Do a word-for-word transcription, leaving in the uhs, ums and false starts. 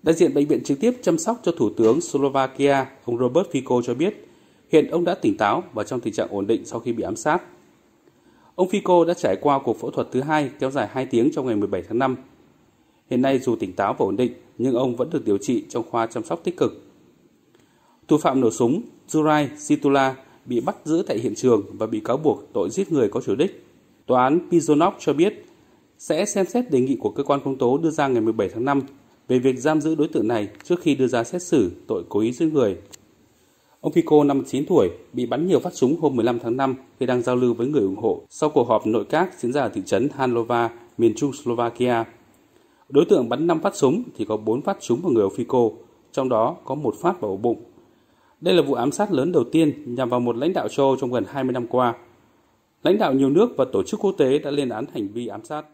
Đại diện bệnh viện trực tiếp chăm sóc cho Thủ tướng Slovakia, ông Robert Fico cho biết, hiện ông đã tỉnh táo và trong tình trạng ổn định sau khi bị ám sát. Ông Fico đã trải qua cuộc phẫu thuật thứ hai kéo dài hai tiếng trong ngày mười bảy tháng năm. Hiện nay dù tỉnh táo và ổn định, nhưng ông vẫn được điều trị trong khoa chăm sóc tích cực. Thủ phạm nổ súng Juraj Situla bị bắt giữ tại hiện trường và bị cáo buộc tội giết người có chủ đích. Tòa án Pizonov cho biết sẽ xem xét đề nghị của cơ quan công tố đưa ra ngày mười bảy tháng năm về việc giam giữ đối tượng này trước khi đưa ra xét xử tội cố ý giết người. Ông Fico, năm mươi chín tuổi, bị bắn nhiều phát súng hôm mười lăm tháng năm khi đang giao lưu với người ủng hộ sau cuộc họp nội các diễn ra ở thị trấn Hanlova, miền trung Slovakia. Đối tượng bắn năm phát súng thì có bốn phát trúng vào người ông Fico, trong đó có một phát vào ổ bụng. Đây là vụ ám sát lớn đầu tiên nhằm vào một lãnh đạo châu Âu trong gần hai mươi năm qua. Lãnh đạo nhiều nước và tổ chức quốc tế đã lên án hành vi ám sát.